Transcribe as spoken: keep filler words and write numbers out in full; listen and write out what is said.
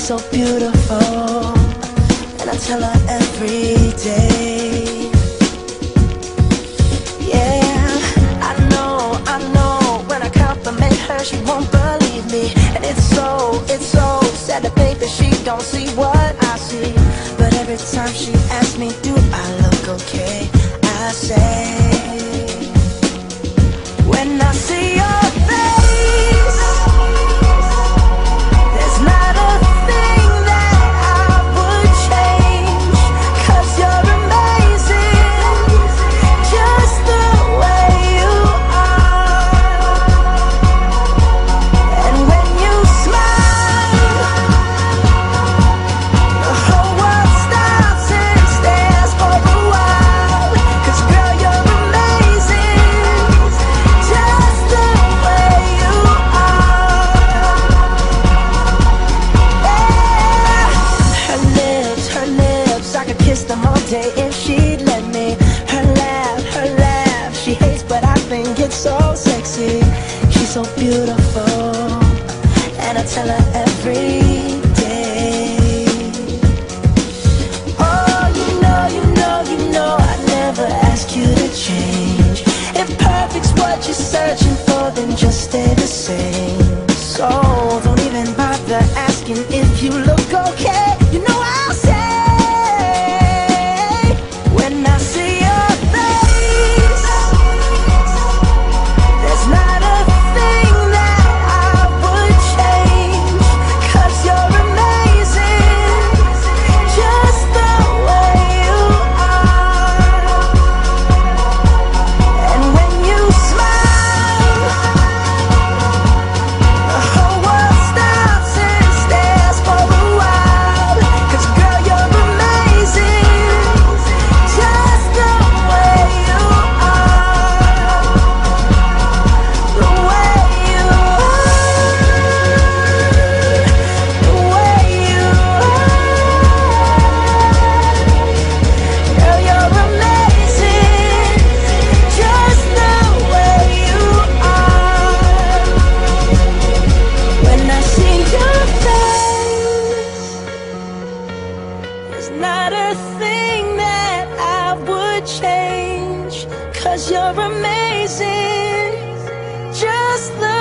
so beautiful, and I tell her every day. Yeah, I know, I know, when I compliment her she won't believe me. And it's so, it's so sad to think that she don't see what I see. But every time she asks me, do I look okay, I say, when I see your face, there's not a thing that I would change, 'cause you're amazing, just the way you are. And when you smile, the whole world stops and stares for a while, 'cause girl, you're amazing, just the way you are. Yeah. Her lips, her lips, I could kiss them all day if she'd let me. Her laugh, her laugh, she hates but I think it's so sexy. She's so beautiful, and I tell her every day. Oh, you know, you know, you know I'd never ask you to change. If perfect's what you're searching for, then just stay the same. So don't even bother asking if you look okay. You know I'll say, when I see your face, there's not a thing that I would change, 'cause you're amazing, just the way you are. And when you smile, the whole world stops and stares for a while, 'cause girl, you're amazing, just the way you are. The way you are, the way you are. Girl, you're amazing, just the way you are. When I see your face, there's not a thing that I would change, 'cause you're amazing, just the